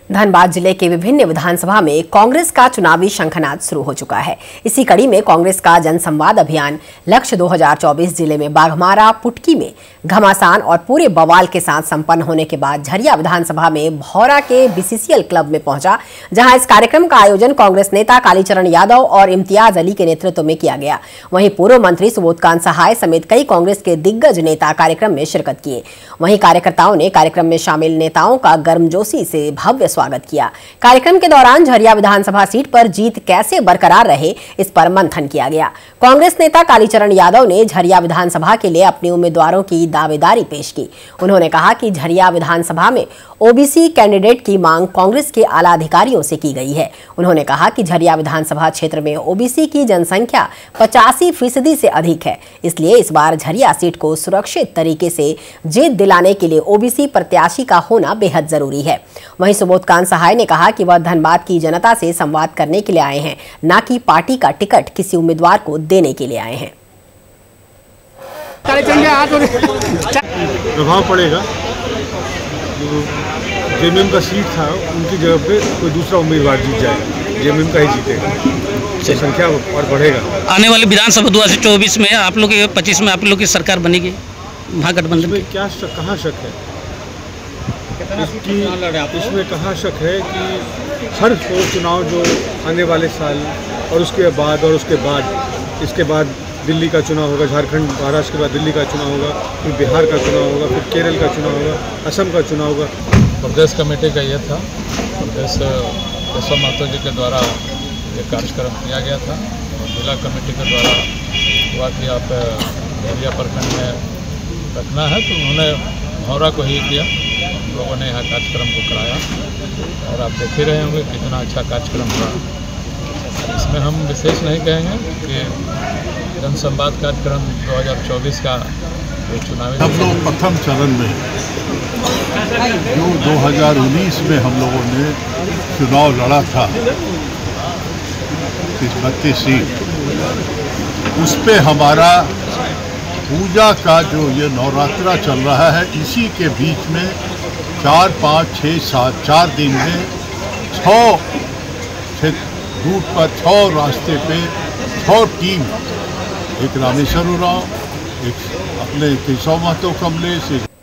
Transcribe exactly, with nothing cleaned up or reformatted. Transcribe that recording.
धनबाद जिले के विभिन्न विधानसभा में कांग्रेस का चुनावी शंखनाद शुरू हो चुका है। इसी कड़ी में कांग्रेस का जनसंवाद अभियान लक्ष्य दो हज़ार चौबीस जिले में बाघमारा पुटकी में घमासान और पूरे बवाल के साथ संपन्न होने के बाद झरिया विधानसभा में भौरा के बीसीसीएल क्लब में पहुंचा, जहां इस कार्यक्रम का आयोजन कांग्रेस नेता कालीचरण यादव और इम्तियाज अली के नेतृत्व में किया गया। वहीं पूर्व मंत्री सुबोधकांत सहाय समेत कई कांग्रेस के दिग्गज नेता कार्यक्रम में शिरकत किए। वहीं कार्यकर्ताओं ने कार्यक्रम में शामिल नेताओं का गर्मजोशी से भव्य स्वागत किया। कार्यक्रम के दौरान झरिया विधानसभा सीट पर जीत कैसे बरकरार रहे, इस पर मंथन किया गया। कांग्रेस नेता कालीचरण यादव ने झरिया विधानसभा के लिए अपने उम्मीदवारों की दावेदारी पेश की। उन्होंने कहा कि झरिया विधानसभा में ओबीसी कैंडिडेट की मांग कांग्रेस के आला अधिकारियों से की गई है। उन्होंने कहा कि झरिया विधानसभा क्षेत्र में ओबीसी की जनसंख्या पचासी फीसदी से अधिक है, इसलिए इस बार झरिया सीट को सुरक्षित तरीके से जीत दिलाने के लिए ओबीसी प्रत्याशी का होना बेहद जरूरी है। वहीं सुबोधकांत सहाय ने कहा कि वह धनबाद की जनता से संवाद करने के लिए आए हैं, न कि पार्टी का टिकट किसी उम्मीदवार को देने के लिए आए हैं। प्रभाव पड़ेगा, जेएमएम का सीट था उनकी जगह पे कोई दूसरा उम्मीदवार जीत जाएगा, जेएमएम का ही जीतेगा, तो संख्या और बढ़ेगा। आने वाले विधानसभा दो हज़ार चौबीस में आप लोग के पच्चीस में आप लोग की सरकार बनेगी महागठबंधन में, क्या शक, कहाँ शक है इसकी, इसमें कहाँ शक है कि हर चुनाव जो आने वाले साल और उसके बाद और उसके बाद इसके बाद दिल्ली का चुनाव होगा, झारखंड महाराष्ट्र के बाद दिल्ली का चुनाव होगा, फिर बिहार का चुनाव होगा, फिर केरल का चुनाव होगा, असम का चुनाव होगा। प्रदेश कमेटी का ये था, प्रदेश केशव महतो जी के द्वारा ये कार्यक्रम किया गया था और जिला कमेटी के द्वारा हुआ कि आप झरिया प्रखंड में रखना है, तो उन्होंने भौरा को ही किया। हम लोगों ने यहाँ कार्यक्रम को कराया और आप देख ही रहे होंगे कितना अच्छा कार्यक्रम हुआ। इसमें हम विशेष नहीं कहेंगे कि जनसंवाद कार्यक्रम दो हज़ार चौबीस का जो चुनावी हम लोग प्रथम चरण में जो दो हज़ार उन्नीस में हम लोगों ने चुनाव लड़ा था इस बत्तीस सीट, उस पे हमारा पूजा का जो ये नवरात्रा चल रहा है, इसी के बीच में चार पाँच छः सात चार दिन में छः रूट पर छः रास्ते पे छः टीम, एक रामेश्वर उरांव, एक अपने केशव महतो कमलेश,